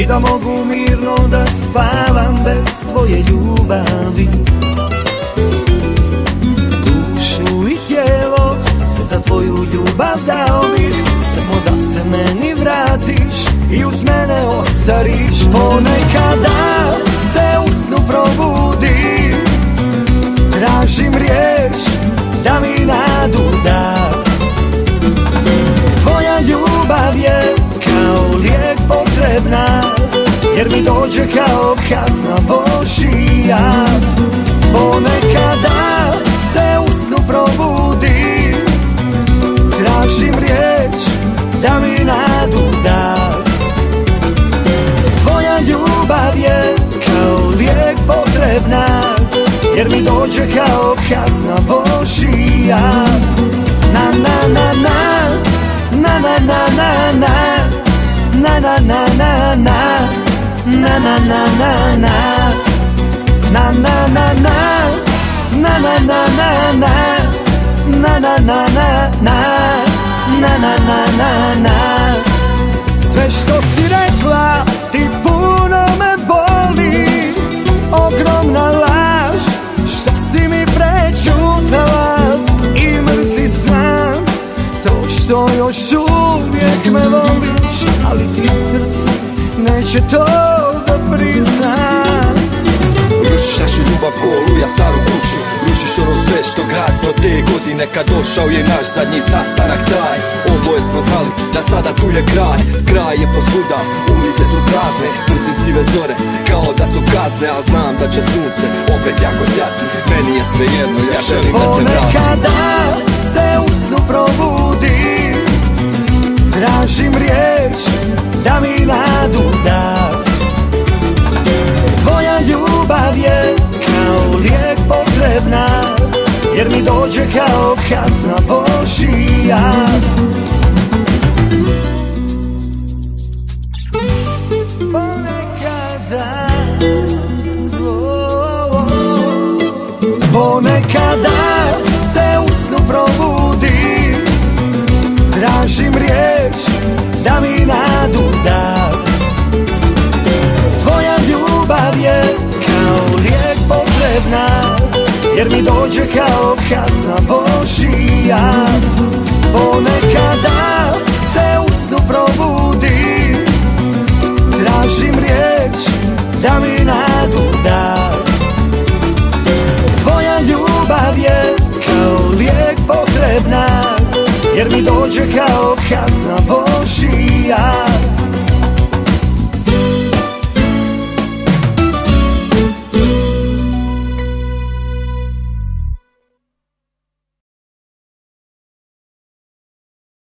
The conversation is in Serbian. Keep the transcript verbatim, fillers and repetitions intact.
i da mogu mirno da spavam bez tvoje ljubavi. Dušu i tijelo, sve za tvoju ljubav dao bih, samo da se meni vratiš i uz mene ostariš. Ponekada se u snu probudim, tražim riječ da mi nadu da. Tvoja ljubav je kao lijek potrebna, jer mi dođe kao kazna Božija. Ponekada se u snu probudim, tražim riječ da mi nadu da. Tvoja ljubav je kao lijek potrebna, jer mi dođe kao kazna Božija. Na na na na, na na na na na, na na na na na, na na na na na, na na na na, na na na na na, na na na na na, na na na na na. Sve što si rekla ti puno me boli, ogromna laž što si mi prečutala, i mrzi sam to što još uvijek me voliš, ali ti srce neće to da prizna. Rušiš našu ljubav ko oluja staru kuću, rušiš ono sve što grad smo te godine kad došao je naš zadnji sastanak taj. Oboje smo znali da sada tu je kraj, kraj je posvuda, ulice su prazne, mrzim sive zore kao da su kazne, al znam da će sunce opet jako sjati, meni je sve jedno, ja želim da te vratim. Ponekada se u snu probudim, tražim riječ da mi nadu da. Tvoja ljubav je kao lijek potrebna, jer mi dođe kao kazna Božija. Ponekada, oh, oh, ponekada se u snu probudim, tražim riječ da mi nadu da. Tvoja ljubav je kao lijek potrebna, jer mi dođe kao kazna Božija. Ponekada se u snu probudim, tražim riječ da mi nadu da. Tvoja ljubav je kao lijek potrebna, jer mi dođe kao kazna Božija.